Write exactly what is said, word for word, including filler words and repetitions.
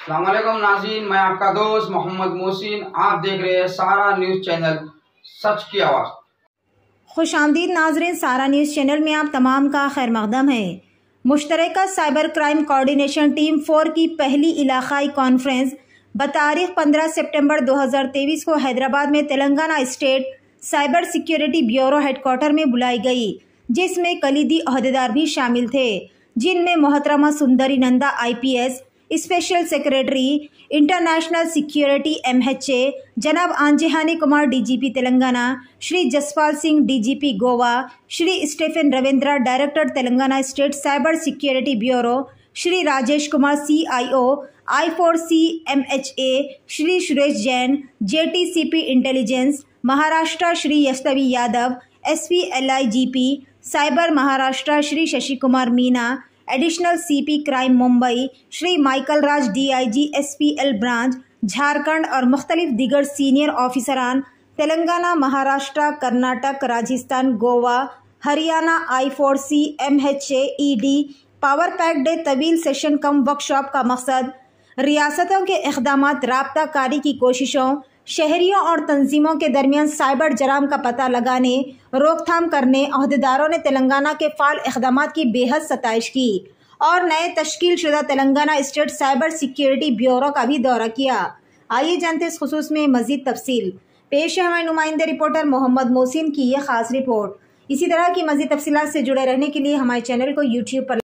अस्सलाम वालेकुम नाज़रीन, मैं आपका दोस्त मोहम्मद मोहसिन। आप देख रहे हैं सारा न्यूज़ चैनल, सच की आवाज़। खुश आमदीद नाज़रीन, सारा न्यूज़ चैनल में आप तमाम का खैर मकदम है। मुश्तरका cyber crime coordination team four की पहली इलाकाई कॉन्फ्रेंस बतारीख पंद्रह सितंबर दो हज़ार तेईस को हैदराबाद में Telangana state cyber security bureau headquarter में बुलाई गई, जिसमें कलीदी अहदेदार भी शामिल थे, जिनमें मोहतरमा Sundari Nanda I P S, special secretary international security M H A, जनाब Anjani Kumar D G P Telangana, Shri Jaspal Singh D G P Goa, Shri Stephen Ravindra director Telangana state cyber security bureau, Shri Rajesh Kumar C I O I four C M H A, Shri Suresh Jain J T C P intelligence Maharashtra, Shri Yashasvi Yadav S P L I G P cyber Maharashtra, Shri Shashi Kumar Meena additional C P crime Mumbai, Shri Michael Raj D I G S P L branch Jharkhand और मुख्तलिफ दीगर senior ऑफिसरान Telangana, Maharashtra, Karnataka, Rajasthan, Goa, Haryana I four C M H A E D power pack day तवील session cum workshop का मकसद रियासतों के इक़दामात, राब्ता कारी की कोशिशों, शहरियों और तंजीमों के दरमियान साइबर जराम का पता लगाने, रोकथाम करने अहदेदारों ने तेलंगाना के फ़ाल इक़दामात की बेहद सताइश की और नए तश्कील शुदा Telangana state cyber security bureau का भी दौरा किया। आइए जानते इस खुसूस में मज़ीद तफसील। पेश है हमारे नुमाइंदे रिपोर्टर मोहम्मद मोहसिन की यह खास रिपोर्ट। इसी तरह की मज़ीद तफसीलात से जुड़े रहने के लिए हमारे चैनल को यूट्यूब पर